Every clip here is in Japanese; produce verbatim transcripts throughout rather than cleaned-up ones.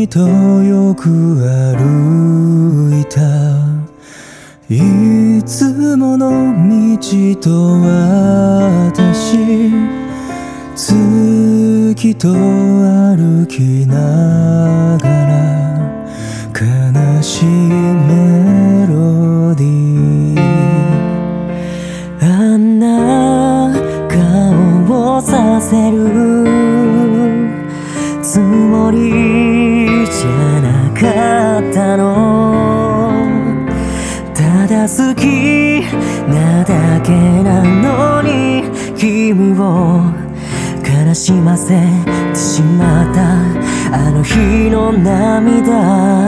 とよく歩いたいつもの道と私月と歩きながら悲しいメロディーあんな顔をさせるつもりじゃなかったのただ好きなだけなのに君を悲しませてしまったあの日の涙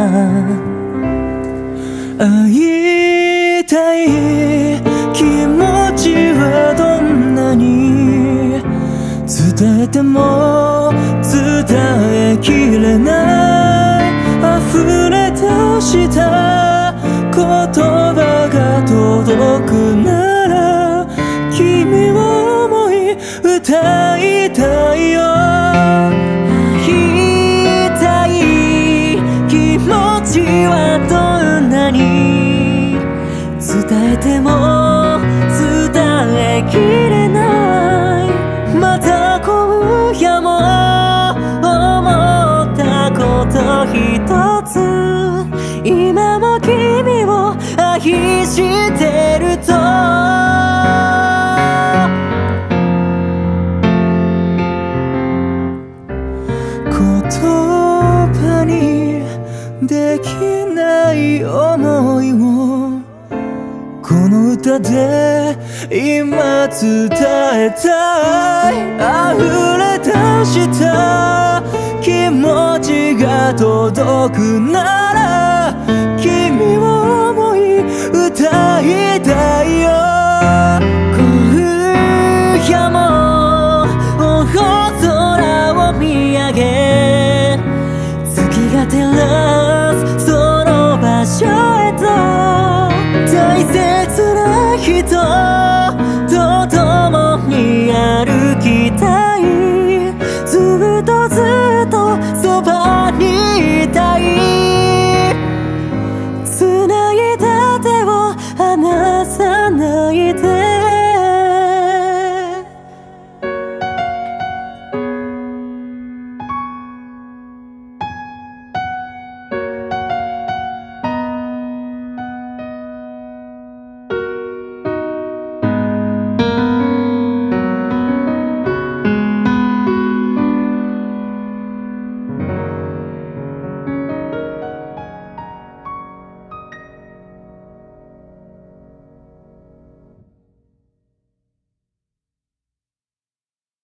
会いたい気持ちはどんなに伝えても伝えきれない溢れ出した言葉が届くなら君を思い歌いたいよ言いたい気持ちはどんなに伝えても伝えきれないまた今夜も思ったこと一つ今も君を愛してると言葉にできない想いをこの歌で今伝えたい溢れ出した気持ちが届くなら君を思い歌い